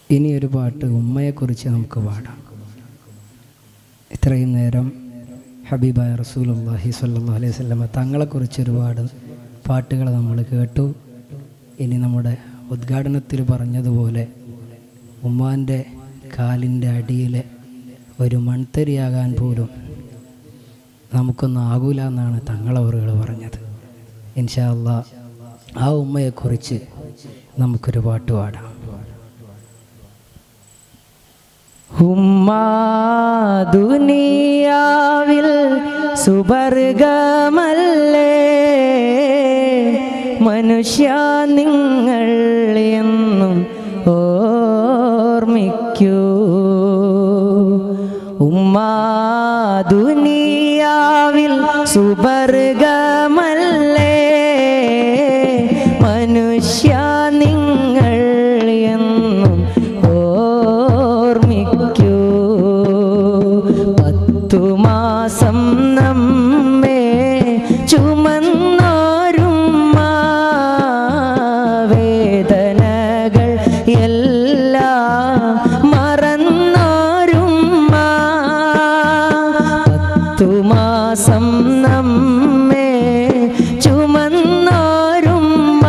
ഇനിയൊരു പാട്ട് ഉമ്മയെക്കുറിച്ച് നമുക്ക് പാടാം. ഇത്രയും നേരം ഹബീബായ റസൂലുള്ളാഹി സ്വല്ലല്ലാഹു അലൈഹി വസല്ലമ തങ്ങളെക്കുറിച്ച് ഒരുപാട് പാട്ടുകൾ നമ്മൾ കേട്ടു. ഇനി നമ്മുടെ ഉദ്ഘാടനത്തിൽ പറഞ്ഞതുപോലെ ഉമ്മാൻ്റെ കാലിൻ്റെ അടിയിലെ ഒരു മൺതരിയാകാൻ പോലും നമുക്കൊന്നും ആകൂല എന്നാണ് തങ്ങളവറുകൾ പറഞ്ഞത്. ഇൻഷാ അല്ലാഹ് ആ ഉമ്മയെക്കുറിച്ച് നമുക്കൊരു പാട്ട് പാടാം. ഉമ്മ ദുനിയാവിൽ സുവർഗമല്ലേ, മനുഷ്യ നിങ്ങൾ എന്നും ഓർമ്മിക്കൂ. ഉമ്മ ദുനിയാവിൽ സുവർഗമല്ലേ, മനുഷ്യ നിങ്ങൾ എന്നും ഓർമ്മിക്കൂ. 10 മാസം നമ്മെ ചുമന്നോരുമ്മ, വേദനകൾ എല്ലാം മറന്നോരുമ്മ. 10 മാസം നമ്മെ ചുമന്നോരുമ്മ,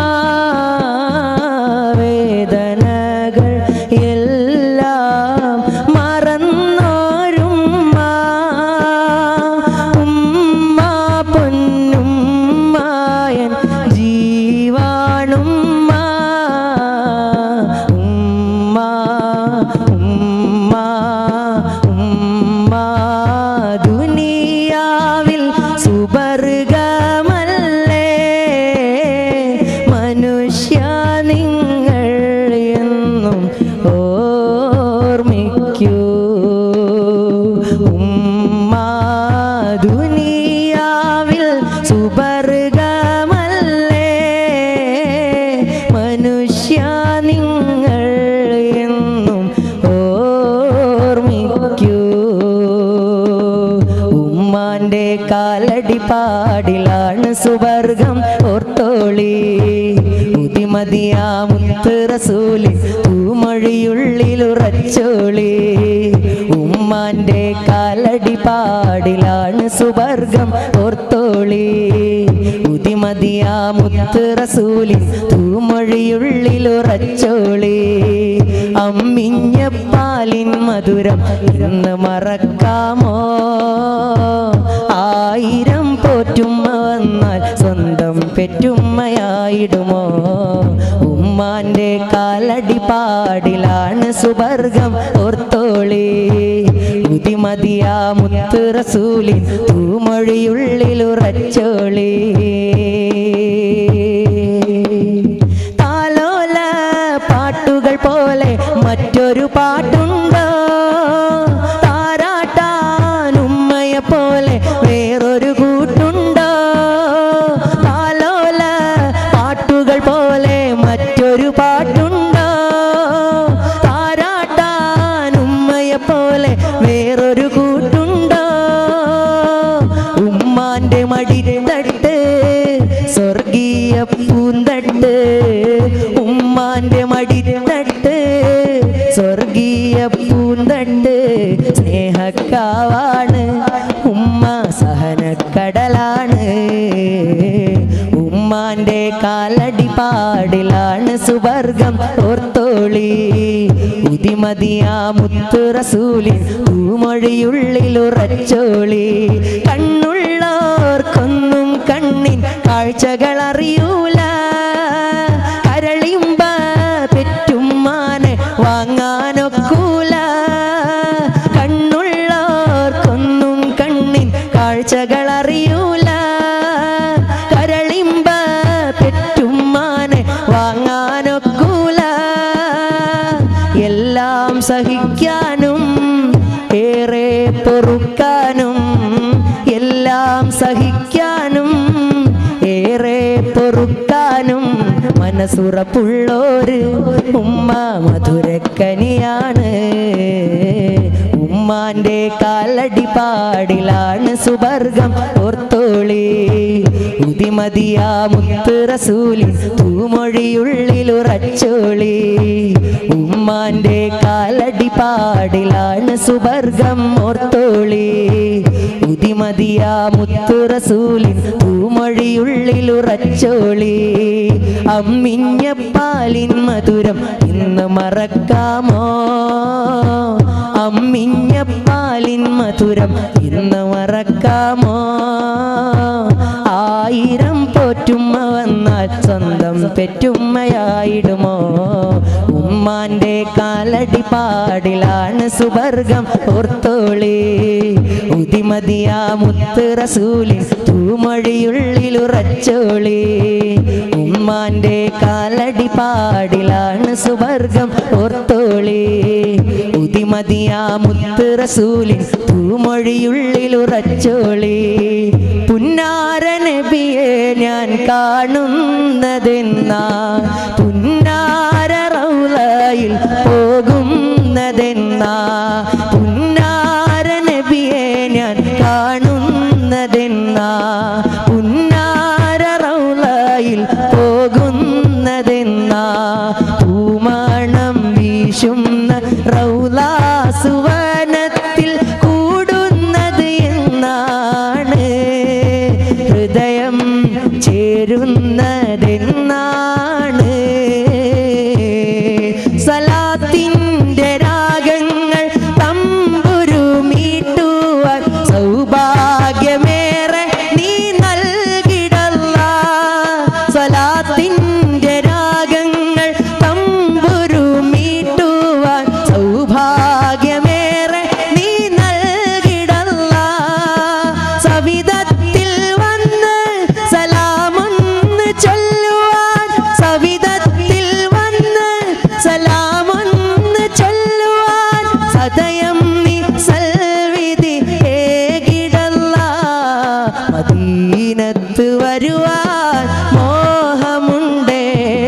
വേദനകൾ എല്ലാം മറന്നോരുമ്മ. ഉമ്മ പൊന്നുമ്മായൻ ജീവാണുമ്മ. ഉമ്മ ഉമ്മ ഉമ്മ ദുനിയാവിൽ സുവർഗമല്ലേ, മനുഷ്യ നിങ്ങൾ എന്നും ഓർമ്മിക്കൂ. ഉമ്മ ദുനിയാവിൽ സുവർഗമല്ലേ, മനുഷ്യ നിങ്ങൾ എന്നും ഓർമ്മിക്കൂ. ഉമ്മാന്റെ കാലടി പാടിലാണ് സുവർഗം ഓർത്തോളി. ഉതിമതിയാ മുത്ത് റസൂലിൻ പൂമൊഴിയുള്ളിലുറച്ചോളി. ഉമ്മാന്റെ കാലടി പാടിലാണ് സുവർഗം ഓർത്തോളി. ഉതിമതിയാ മുത്ത് റസൂലിൻ പൂമൊഴിയുള്ളിലുറച്ചോളി. അമ്മിഞ്ഞ പാലിൻ മധുരം ഇന്ന് മറക്കാമോ? 1000 പോറ്റുമ്മ വന്നാൽ സ്വന്തം പെറ്റുമ്മയായിടുമോ? ഉമ്മാന്റെ കാലടി പാടിലാണ് സുവർഗം ഓർത്തോളി. ഉതിമതിയാ മുത്ത് റസൂലിൻ പൂമൊഴിയുള്ളിലുറച്ചോളി. താലോല പാട്ടുകൾ പോലെ മറ്റൊരു പാട്ടുണ്ടോ? താരാട്ടാൻ ഉമ്മയെ പോലെ വേറൊരു കൂട്ടുണ്ടോ? താലോല പാട്ടുകൾ പോലെ മറ്റൊരു പാട്ടുണ്ടോ? താരാട്ടാൻ ഉമ്മയെ പോലെ വേറൊരു കൂട്ടുണ്ടോ? ഉമ്മാന്റെ മടിത്തട്ട് സ്വർഗീയ പൂന്തട്ട്. ഉമ്മാന്റെ മടിത്തട്ട് സ്വർഗീയ പൂന്തട്ട്. സ്നേഹക്കാവാണ് ഉമ്മ, സഹനക്കടലാണ്. ഉമ്മാന്റെ കാലടി പാടിലാണ് സുവർഗം ഓർത്തോളി. ഉതിമതിയാ മുത്ത് റസൂലിൻ പൂമൊഴിയുള്ളിലുറച്ചോളി. കണ്ണുള്ളോർക്കൊന്നും കണ്ണിൻ കാഴ്ചകൾ അറിയൂല. കരളിമ്പ പെറ്റുമ്മാനെ വാങ്ങാനൊക്കൂല. കണ്ണുള്ളോർക്കൊന്നും കണ്ണിൻ കാഴ്ചകൾ അറിയൂല. കരളിമ്പ പെറ്റുമ്മാനെ വാങ്ങാനൊക്കൂല. എല്ലാം സഹിക്കാനും ഏറെ പൊറുക്കാനും, എല്ലാം സഹിക്കാനും ഏറെ പൊറുക്കാനും മനസ്സുറപ്പുള്ളോര് ഉമ്മ മധുരക്കനിയാണ്. ഉമ്മാന്റെ കാലടി പാടിലാണ് സുവർഗം ഓർത്തോളി. ഉതിമതിയാ മുത്ത് റസൂലിൻ പൂമൊഴിയുള്ളിലുറച്ചോളി. ഉമ്മ ഉമ്മാന്റെ കാലടി പാടിലാണ് സുവർഗം ഓർത്തോളി ഉദിമതിയ മുത്തു റസൂലിൻ പൂമൊഴിയുള്ളിലുറച്ചോളി അമ്മിഞ്ഞ പാലിൻ മധുരം ഇന്ന് മറക്കാമോ അമ്മിഞ്ഞ പാലിൻ മധുരം ഇന്ന് മറക്കാമോ ആയിരം പോറ്റുമ്മ വന്നാൽ സ്വന്തം പെറ്റുമ്മയായിടുമോ ഉമ്മാന്റെ കാലടി പാടിലാണ് സുവർഗം ഓർത്തോളി ഉദിമതിയ മുത്ത് റസൂലിൻ തൂമൊഴിയുള്ളിലുറച്ചോളി ഉമ്മാന്റെ കാലടി പാടിലാണ് സുവർഗം ഓർത്തോളി ഉദിമതിയ മുത്ത് റസൂലിൻ തൂമൊഴിയുള്ളിലുറച്ചോളി പുന്നാര നബിയെ ഞാൻ കാണുന്നതെന്നാ പുന്നാര റൗളയിൽ പോകുന്നതെന്നാ പുന്നാര നബിയെ ഞാൻ കാണുന്നതെന്നാ പുന്നാര റൗളയിൽ പോകുന്നതെന്നാ പൂമണം വീശുന്ന റൗളാ സുവനത്തിൽ കൂടുന്നത് എന്നാണ് ഹൃദയം ചേരുന്നതെന്നാണ് സലാത്തിൻ്റെ രാഗങ്ങൾ തമ്പുരു മീട്ടുവാൻ സൗഭാഗ്യമേറെ നീ നൽകിടല്ലാ സലാത്തിൻ്റെ രാഗങ്ങൾ തമ്പുരു മീട്ടുവാൻ സൗഭാഗ്യമേറെ നീ നൽകിടല്ലാ സവിധത്തിൽ വന്ന് സലാമൊന്ന് ചൊല്ലുവാൻ സവിധത്തിൽ വന്ന് സലാമൊന്ന് ചൊല്ലുവാൻ സദയം നീ സൽവിധി ഏകിടല്ലാ മദീനത്ത് വരുവാൻ മോഹമുണ്ടേ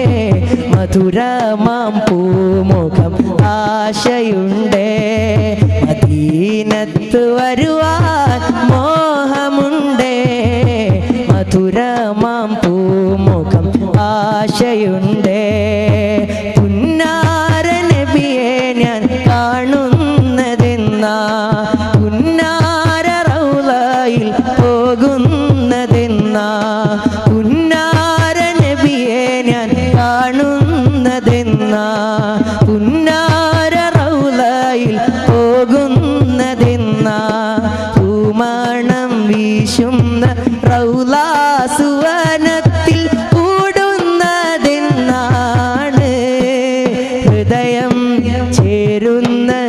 മധുരമാം പൂമുഖം ആശയുണ്ടേ മദീനത്ത് വരുവാൻ മോഹമുണ്ടേ മധുരമാം പൂമുഖം ആശയുണ്ടേ പുന്നാര നബിയെ ഞാൻ കാണുന്നതെന്നാ പുന്നാര റൗളയിൽ പോകുന്നതെന്നാ പുന്നാര നബിയെ ഞാൻ കാണുന്നതെന്നാ പുന്നാര റൗളയിൽ പോകുന്നതെന്നാ പൂമണം വീശുന്ന റൗളാ സുവനത്തിൽ കൂടുന്നതെന്നാണ് ഹൃദയം ചേരുന്ന